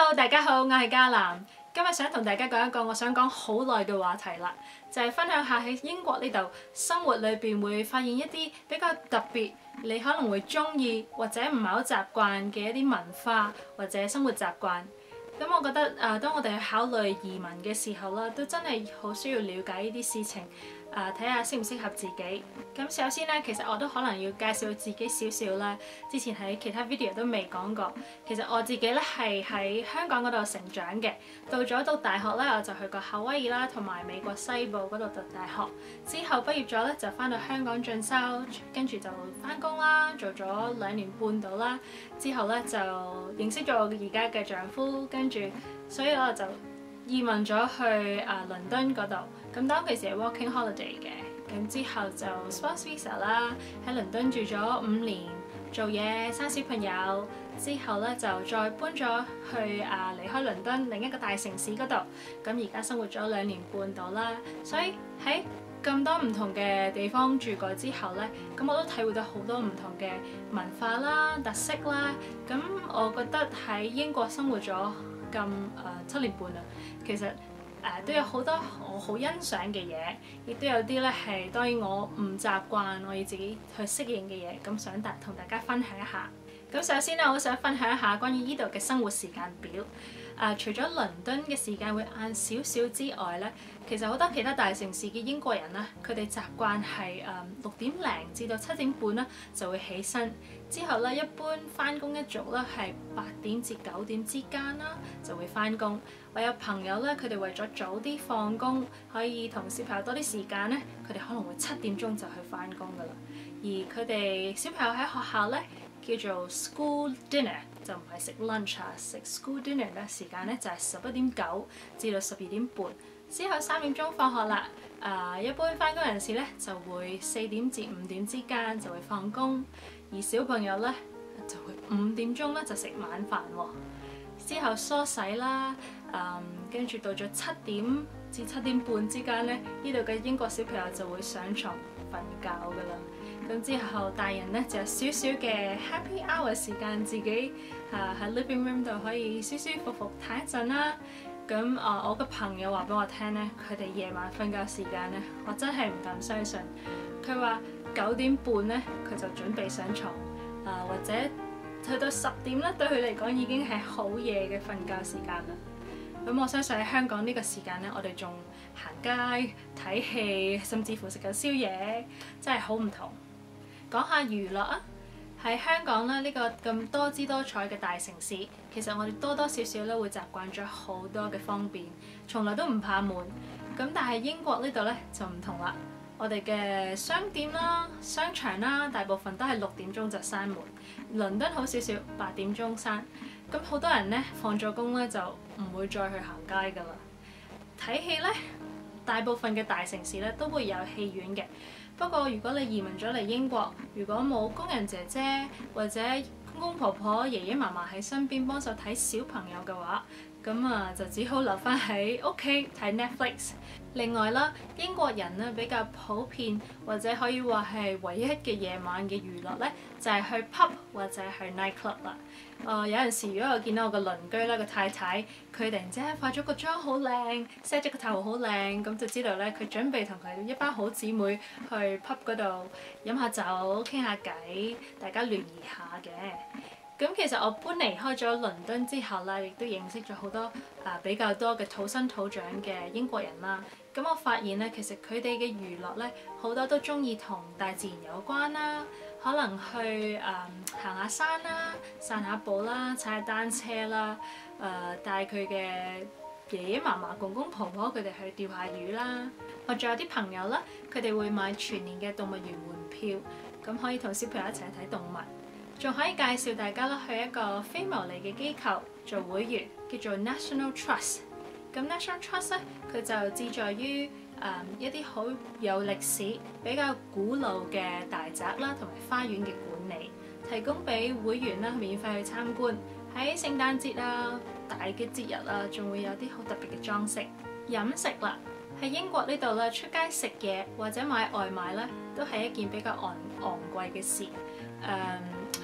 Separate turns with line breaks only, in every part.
Hello， 大家好，我係嘉南。今日想同大家講一個我想講好耐嘅話題啦，就係分享下喺英國呢度生活裏邊會發現一啲比較特別，你可能會中意或者唔係好習慣嘅一啲文化或者生活習慣。咁我覺得當我哋去考慮移民嘅時候啦，都真係好需要了解呢啲事情，睇下適唔適合自己。咁首先咧，其實我都可能要介紹自己少少啦。之前喺其他 video 都未講過，其實我自己咧係喺香港嗰度成長嘅。到大學咧，我就去過夏威夷啦，同埋美國西部嗰度讀大學。之後畢業咗咧，就翻到香港進修，跟住就翻工啦，做咗2年半到啦。之後咧就認識咗我而家嘅丈夫，跟住所以我就移民咗去倫敦嗰度。咁當其時係 working holiday 嘅，咁之後就 spouse visa 啦，喺倫敦住咗5年，做嘢生小朋友，之後咧就再搬咗去離開倫敦另一個大城市嗰度。咁而家生活咗2年半到啦，所以喺咁多唔同嘅地方住過之後咧，咁我都體會到好多唔同嘅文化啦、特色啦。咁我覺得喺英國生活咗咁7年半啦，其實都有好多我好欣賞嘅嘢，亦都有啲咧係當然我唔習慣，我要自己去適應嘅嘢。咁想同大家分享一下。咁首先咧，我想分享一下關於呢度嘅生活時間表。除咗倫敦嘅時間會晏少少之外咧，其實好多其他大城市嘅英國人咧，佢哋習慣係6點零至到7點半啦就會起身。之後咧，一般翻工一族咧係8點至9點之間啦就會翻工。我有朋友咧，佢哋為咗早啲放工，可以同小朋友多啲時間咧，佢哋可能會7點鐘就去翻工噶啦。而佢哋小朋友喺學校咧，叫做 school dinner， 就唔係食 lunch 啊，食 school dinner 嘅時間咧就係11點9至到12點半。之後3點鐘放學啦。一般翻工人士咧就會4點至5點之間就會放工，而小朋友咧就會5點鐘咧就食晚飯喎。之後梳洗啦，跟住到咗7點至7點半之間咧，呢度嘅英國小朋友就會上床瞓覺噶啦。咁之後大人咧就有少少嘅 happy hour 時間，自己喺 living room 度可以舒舒服服睇一陣啦。咁我個朋友話俾我聽咧，佢哋夜晚瞓覺時間咧，我真係唔敢相信。佢話9點半咧，佢就準備上床，或者去到10點咧，對佢嚟講已經係好夜嘅瞓覺時間啦。咁我相信喺香港呢個時間咧，我哋仲行街睇戲，甚至乎食緊宵夜，真係好唔同。講下娛樂啊！喺香港咧，呢個咁多姿多彩嘅大城市，其實我哋多多少少咧會習慣咗好多嘅方便，從來都唔怕悶。咁但係英國呢度咧就唔同啦，我哋嘅商店啦、商場啦，大部分都係6點鐘就閂門。倫敦好少少，8點鐘閂。咁好多人咧放咗工咧就唔會再去行街㗎啦。睇戲咧，大部分嘅大城市咧都會有戲院嘅。不過如果你移民咗嚟英國，如果冇工人姐姐或者公公婆婆、爺爺嫲嫲喺身邊幫手睇小朋友嘅話，咁就只好留翻喺屋企睇 Netflix。另外啦，英國人咧比較普遍或者可以話係唯一嘅夜晚嘅娛樂咧，就係去 pub 或者去 nightclub 啦。有陣時如果我見到我個鄰居啦，個太太，佢突然之間化咗個妝好靚，set 咗個頭好靚，咁就知道咧佢準備同佢一班好姊妹去 pub 嗰度飲下酒、傾下偈，大家聯誼下嘅。咁其實我搬離開咗倫敦之後啦，亦都認識咗好多比較多嘅土生土長嘅英國人啦。咁我發現咧，其實佢哋嘅娛樂咧好多都中意同大自然有關啦，可能去行下山啦、散下步啦、踩下單車啦，帶佢嘅爺爺嫲嫲、公公婆婆佢哋去釣下魚啦。我仲有啲朋友啦，佢哋會買全年嘅動物園門票，咁可以同小朋友一齊睇動物。仲可以介紹大家啦，去一個非牟利嘅機構做會員，叫做 National Trust。咁 National Trust 咧，佢就誌在於一啲好有歷史、比較古老嘅大宅啦，同埋花園嘅管理，提供俾會員啦免費去參觀。喺聖誕節啊、大嘅節日啊，仲會有啲好特別嘅裝飾。飲食啦，喺英國呢度咧，出街食嘢或者買外賣咧，都係一件比較昂貴嘅事。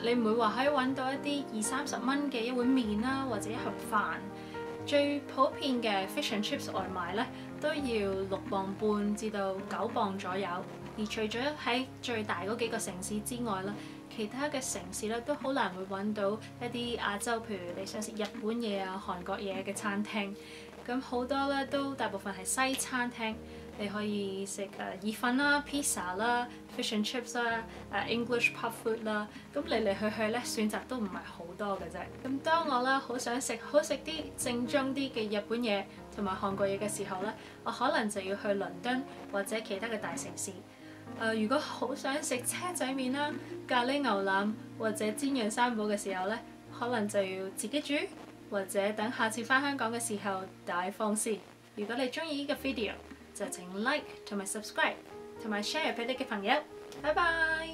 你唔會話可以揾到一啲20-30蚊嘅一碗麵啦，或者一盒飯。最普遍嘅 fish and chips 外賣咧，都要6.5磅至到9磅左右。而除咗喺最大嗰幾個城市之外啦，其他嘅城市咧都好難會揾到一啲亞洲，譬如你想食日本嘢啊、韓國嘢嘅餐廳。咁好多咧都大部分係西餐廳，你可以食意粉啦、pizza 啦、fish and chips 啦、English pub food 啦。咁嚟嚟去去咧選擇都唔係好多嘅啫。咁當我啦好想食好食啲正宗啲嘅日本嘢同埋韓國嘢嘅時候咧，我可能就要去倫敦或者其他嘅大城市。如果好想食車仔麵啦、咖喱牛腩或者煎釀三寶嘅時候咧，可能就要自己煮，或者等下次返香港嘅時候帶放先。如果你中意呢個 video，就請 like 同埋 subscribe 同埋 share 俾你嘅朋友。拜拜。